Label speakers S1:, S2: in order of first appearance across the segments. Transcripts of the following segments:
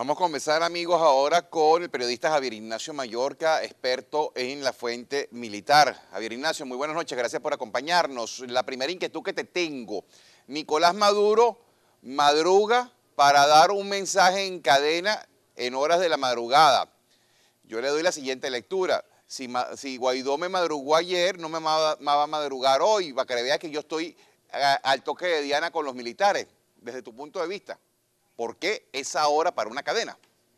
S1: Vamos a comenzar, amigos, ahora con el periodista Javier Ignacio Mallorca, experto en la fuente militar. Javier Ignacio, muy buenas noches, gracias por acompañarnos. La primera inquietud que te tengo, Nicolás Maduro madruga para dar un mensaje en cadena en horas de la madrugada. Yo le doy la siguiente lectura. Si Guaidó me madrugó ayer, no me va a madrugar hoy, para que vea que yo estoy al toque de Diana con los militares, desde tu punto de vista. ¿Por qué esa hora para una cadena?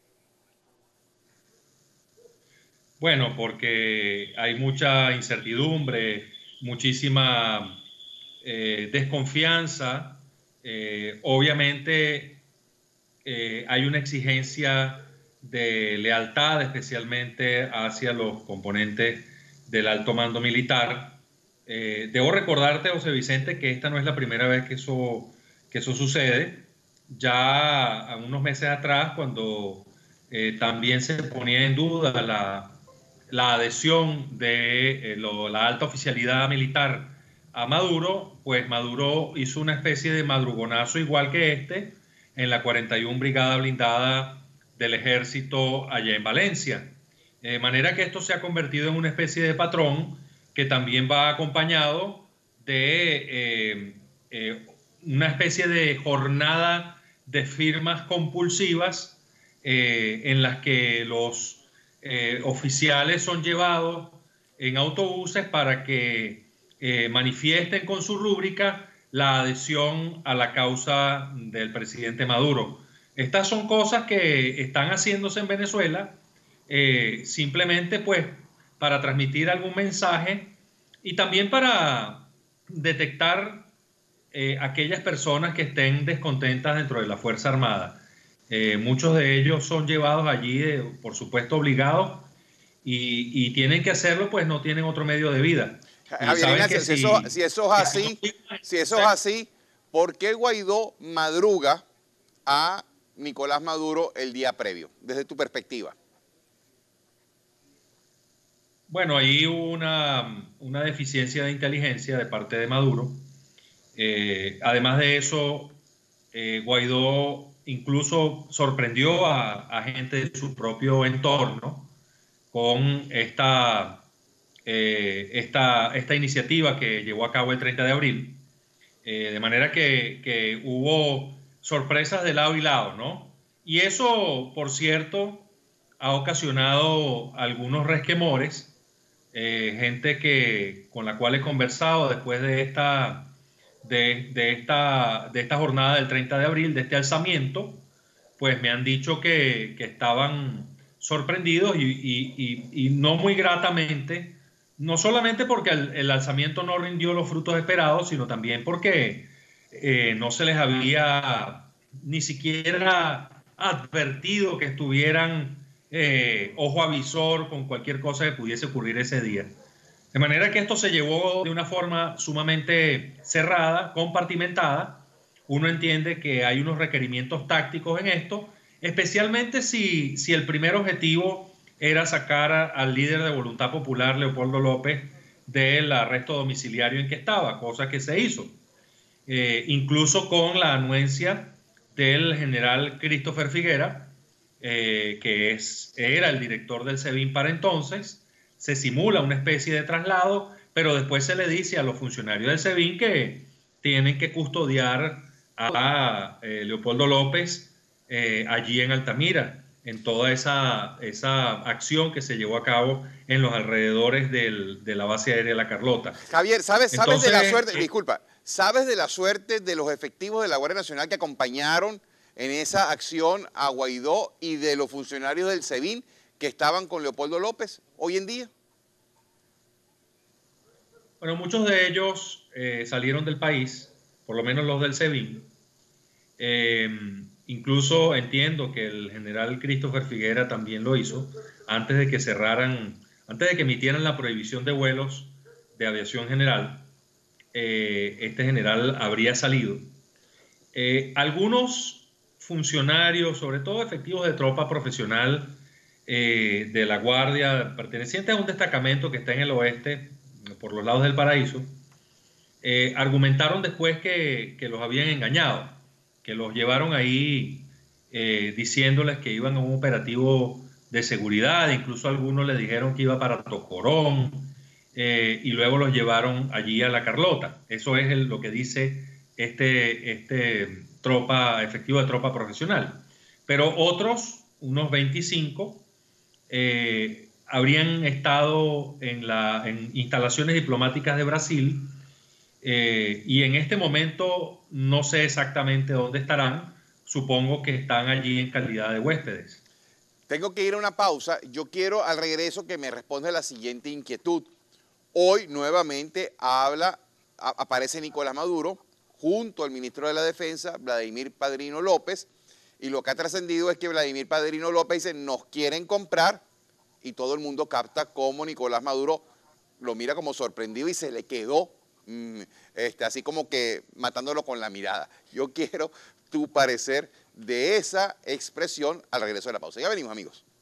S2: Bueno, porque hay mucha incertidumbre, muchísima desconfianza. Obviamente hay una exigencia de lealtad, especialmente hacia los componentes del alto mando militar. Debo recordarte, José Vicente, que esta no es la primera vez que eso sucede. Ya unos meses atrás, cuando también se ponía en duda la adhesión de la alta oficialidad militar a Maduro, pues Maduro hizo una especie de madrugonazo igual que este en la 41 Brigada Blindada del Ejército allá en Valencia. De manera que esto se ha convertido en una especie de patrón que también va acompañado de una especie de jornada de firmas compulsivas en las que los oficiales son llevados en autobuses para que manifiesten con su rúbrica la adhesión a la causa del presidente Maduro. Estas son cosas que están haciéndose en Venezuela simplemente pues para transmitir algún mensaje y también para detectar aquellas personas que estén descontentas dentro de la Fuerza Armada. Muchos de ellos son llevados allí, por supuesto, obligados y tienen que hacerlo, pues no tienen otro medio de vida. Y
S1: Javier
S2: saben que
S1: Ignacio, si eso es así, ¿por qué Guaidó madruga a Nicolás Maduro el día previo, desde tu perspectiva?
S2: Bueno, ahí hubo una deficiencia de inteligencia de parte de Maduro. Además de eso, Guaidó incluso sorprendió a gente de su propio entorno con esta iniciativa que llevó a cabo el 30 de abril. De manera que hubo sorpresas de lado y lado, ¿no? Y eso, por cierto, ha ocasionado algunos resquemores. Gente con la cual he conversado después de esta jornada del 30 de abril, de este alzamiento, pues me han dicho que estaban sorprendidos y no muy gratamente, no solamente porque el alzamiento no rindió los frutos esperados, sino también porque no se les había ni siquiera advertido que estuvieran ojo avisor con cualquier cosa que pudiese ocurrir ese día. De manera que esto se llevó de una forma sumamente cerrada, compartimentada. Uno entiende que hay unos requerimientos tácticos en esto, especialmente si el primer objetivo era sacar al líder de Voluntad Popular, Leopoldo López, del arresto domiciliario en que estaba, cosa que se hizo. Incluso con la anuencia del general Christopher Figuera, que era el director del SEBIN para entonces. Se simula una especie de traslado, pero después se le dice a los funcionarios del SEBIN que tienen que custodiar a Leopoldo López allí en Altamira, en toda esa acción que se llevó a cabo en los alrededores de la base aérea La Carlota.
S1: Javier, ¿sabes de la suerte?
S2: Entonces,
S1: Disculpa, ¿sabes de la suerte de los efectivos de la Guardia Nacional que acompañaron en esa acción a Guaidó y de los funcionarios del SEBIN que estaban con Leopoldo López hoy en día?
S2: bueno, muchos de ellos salieron del país, por lo menos los del SEBIN. Incluso entiendo que el general Christopher Figuera también lo hizo antes de que antes de que emitieran la prohibición de vuelos de aviación general. Este general habría salido. Algunos funcionarios, sobre todo efectivos de tropa profesional de la Guardia, pertenecientes a un destacamento que está en el oeste, por los lados del Paraíso, argumentaron después que los habían engañado, que los llevaron ahí diciéndoles que iban a un operativo de seguridad, incluso algunos le dijeron que iba para Tocorón, y luego los llevaron allí a La Carlota. Eso es lo que dice efectivo de tropa profesional. Pero otros, unos 25, habrían estado en instalaciones diplomáticas de Brasil, y en este momento no sé exactamente dónde estarán. Supongo que están allí en calidad de huéspedes.
S1: Tengo que ir a una pausa. Yo quiero al regreso que me responda la siguiente inquietud. Hoy nuevamente aparece Nicolás Maduro junto al ministro de la Defensa, Vladimir Padrino López, y lo que ha trascendido es que Vladimir Padrino López dice, nos quieren comprar, y todo el mundo capta cómo Nicolás Maduro lo mira como sorprendido y se le quedó así como que matándolo con la mirada. Yo quiero tu parecer de esa expresión al regreso de la pausa. Ya venimos, amigos.